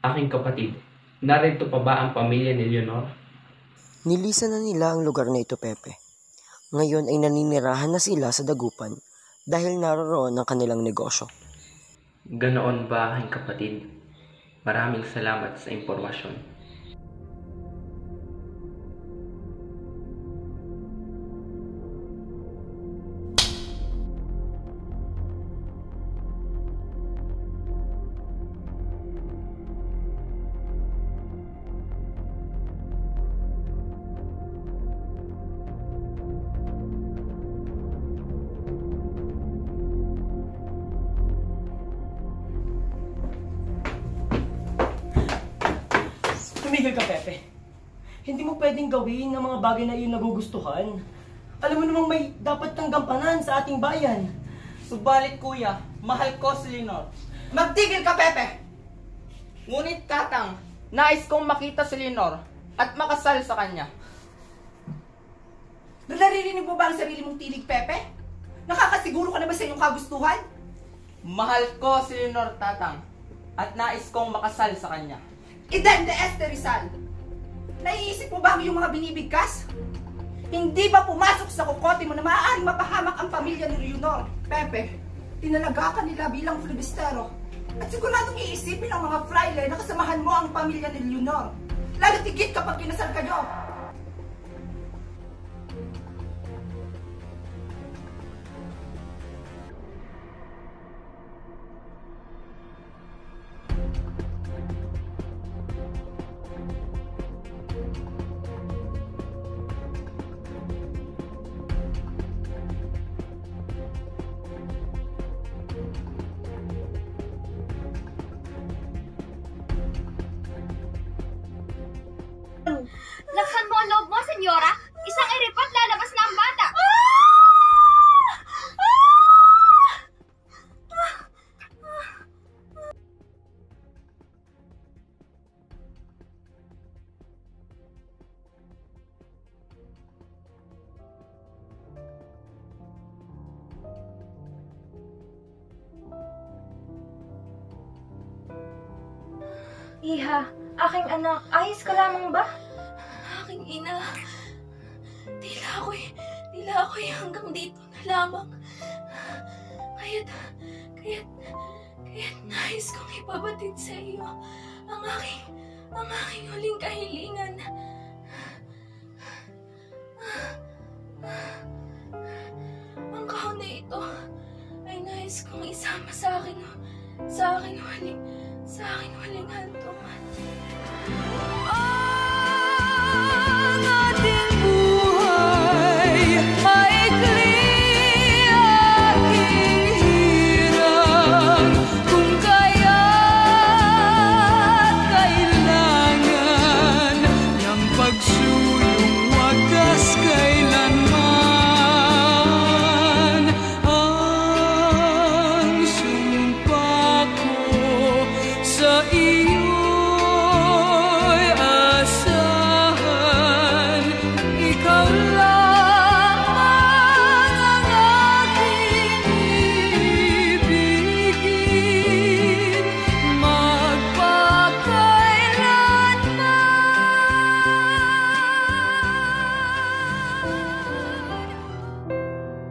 Aking kapatid, narito pa ba ang pamilya ni Leonor? Nilisan na nila ang lugar na ito, Pepe. Ngayon ay naninirahan na sila sa dagupan dahil naroroon ang kanilang negosyo. Ganoon ba, aking kapatid? Maraming salamat sa impormasyon. Tumigil ka, Pepe. Hindi mo pwedeng gawin ang mga bagay na iyong nagugustuhan. Alam mo namang may dapat kang gampanan sa ating bayan. Subalit kuya, mahal ko si Leonor. Magtigil ka, Pepe! Ngunit tatang, nais kong makita si Leonor at makasal sa kanya. Naririnig mo ba ang sarili mong tinig, Pepe? Nakakasiguro ka na ba sa iyong kagustuhan? Mahal ko si Leonor, tatang, at nais kong makasal sa kanya. Eden de Este Rizal, naiisip mo ba ang iyong mga binibigkas? Hindi ba pumasok sa kokote mo na maaaring mapahamak ang pamilya ni Leonor? Pepe, tinalaga ka nila bilang flibistero. At siguradong iisipin ng mga fraile na kasamahan mo ang pamilya ni Leonor. Lalo tigit kapag kinasal kayo. Laksan mo ang loob mo, senyora! Isang iripat, lalabas na ang bata! Iha, aking anak, ayos ka lamang ba? Aking ina, tila ako'y hanggang dito na lamang. Kaya't nais kong ipabatid sa iyo ang aking huling kahilingan. Ang kahon na ito ay nais kong isama sa aking huling hantungan. Ang ating buhay maikli at hirap, kung kaya't kailangan ng pagsulong wagas kailanman. Ang sumpa ko sa iyo'y asahan, ikaw lamang ang aking ibigin magpakailanman.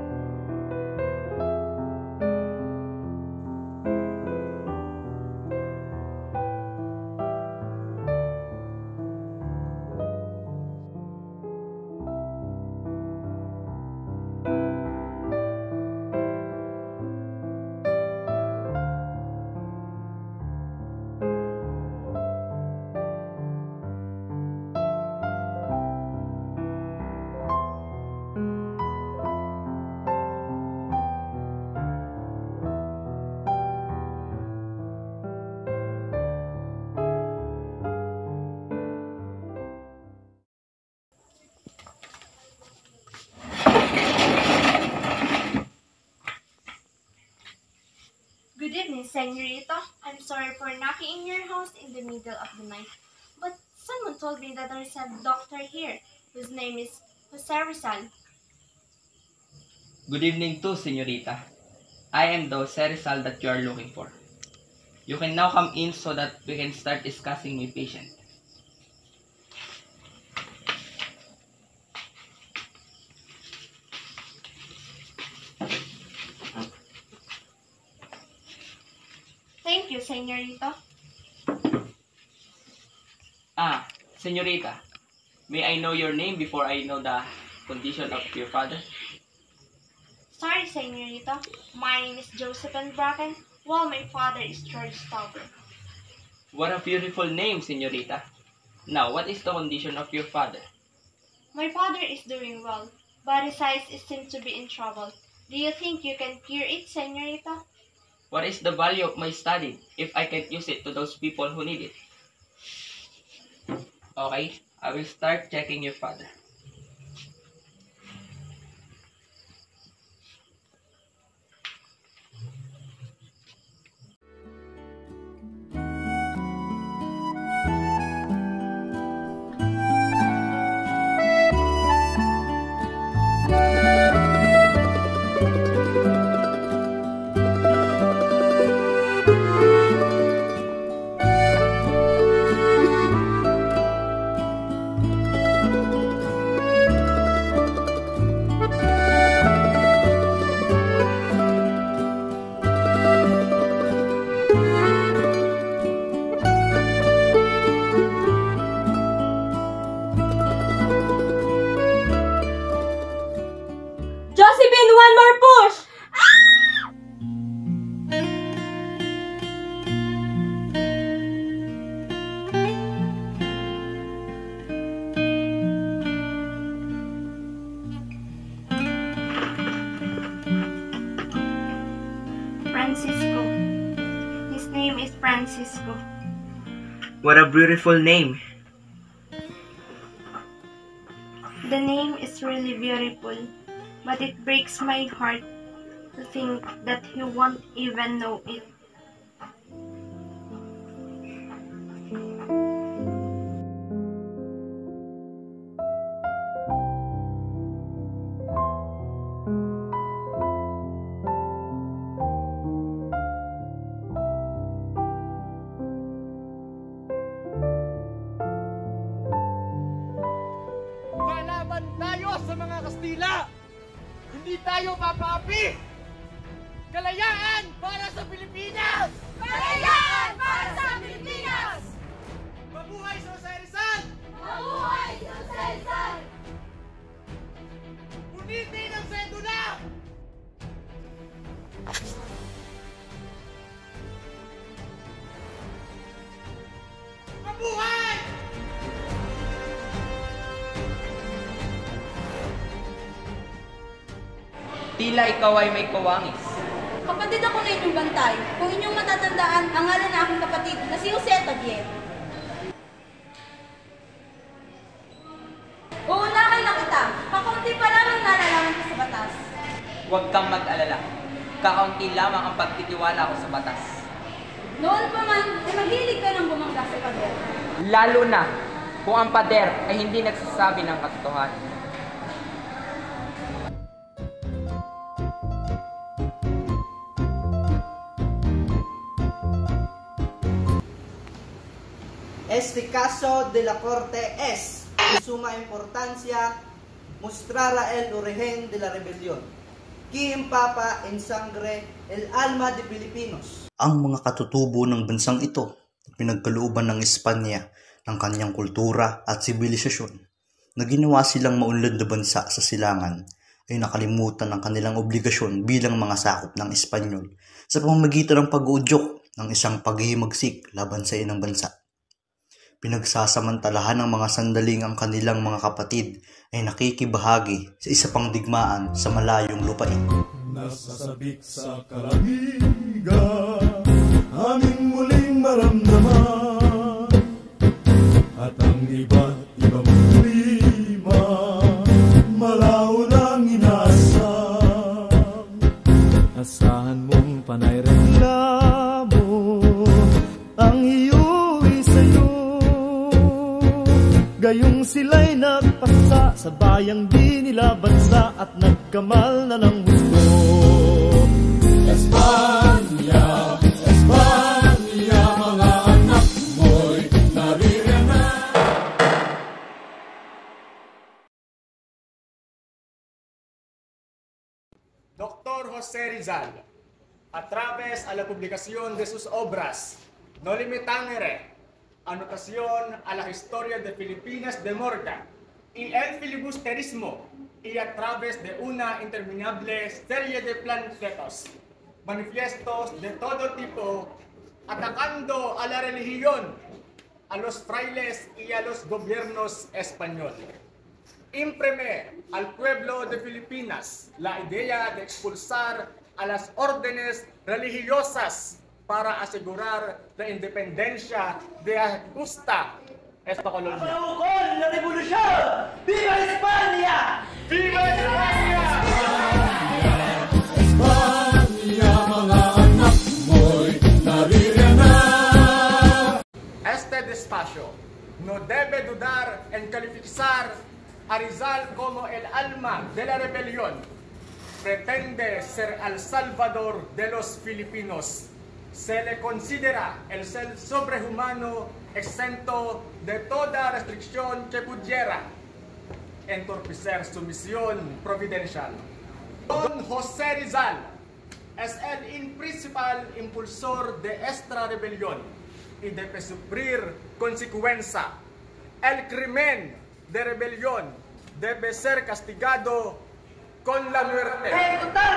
Good evening, senorita. I'm sorry for knocking in your house in the middle of the night, but someone told me that there's a doctor here whose name is Jose Rizal. Good evening too, senyorita. I am the Jose Rizal that you are looking for. You can now come in so that we can start discussing my patient. Thank you, Señorita. Señorita, may I know your name before I know the condition of your father? Sorry, Señorita. My name is Josephine Bracken, while my father is George Stauber. What a beautiful name, Señorita. Now, what is the condition of your father? My father is doing well, but his eyes seem to be in trouble. Do you think you can cure it, Señorita? What is the value of my study if I can't use it to those people who need it? Okay, I will start checking your father. Josephine, one more push! Francisco. His name is Francisco. What a beautiful name. The name is really beautiful, but it breaks my heart to think that he won't even know it. Lalaban tayo sa mga Kastila! Hindi tayo papaapi! Kalayaan para sa Pilipinas! Kalayaan para sa Pilipinas! Mabuhay sa Jose Rizal! Mabuhay sa Jose Rizal! Unitin ang sedula! Mabuhay! Tila ikaw ay may kawangis. Kapatid ako na inyong bantay. Kung inyong matatandaan, ang ngalan na aking kapatid na si Jose Tabier. Uunahin na kita. Kakaunti pa lang ang nalalaman ko sa batas. Huwag kang mag-alala. Kakaunti lamang ang pagtitiwala ko sa batas. Noon pa man, ay mahilig ka ng bumangga sa pader. Lalo na kung ang pader ay hindi nagsasabi ng katotohanan. Este caso de la Corte es de suma importancia mostrar a el origen de la rebelión, que empapa en sangre el alma de Filipinos. Ang mga katutubo ng bansang ito, pinagkalooban ng Espanya ng kanyang kultura at sibilisasyon, na ginawa silang maunlad na bansa sa silangan, ay nakalimutan ang kanilang obligasyon bilang mga sakop ng Espanyol sa pamamagitan ng pag-uudyok ng isang paghihimagsik laban sa inang bansa. Pinagsasamantalahan ng mga sandaling ang kanilang mga kapatid ay nakikibahagi sa isa pang digmaan sa malayong lupain. Nasasabik sa kalangigan, aming muling maramdaman, at ang iba't ibang klima, malaon ang inasam. Asahan mong panay reklamo, ang iyo'y sa'yo. Gayong sila'y nagpasa sa bayang di nila bansa at nagkamal na ng gusto. Espanya, Espanya, José Rizal, a través a la publicación de sus obras, no limitangere, anotación a la historia de Filipinas de Morga y el filibusterismo, y a través de una interminable serie de panfletos, manifiestos de todo tipo, atacando a la religión, a los frailes y a los gobiernos españoles. Imprime al pueblo de Filipinas la idea de expulsar a las órdenes religiosas para asegurar la independencia de justa esta colonia. ¡Con la revolución! ¡Viva España! ¡Viva España! España, mga anak mo'y naririyan na. Este despacho no debe dudar en calificar a Rizal como el alma de la rebelión. Pretende ser el salvador de los filipinos. Se le considera el ser sobrehumano exento de toda restricción que pudiera entorpecer su misión providencial. Don José Rizal es el principal impulsor de esta rebelión y debe sufrir consecuencia. El crimen de rebelión debe ser castigado con la muerte.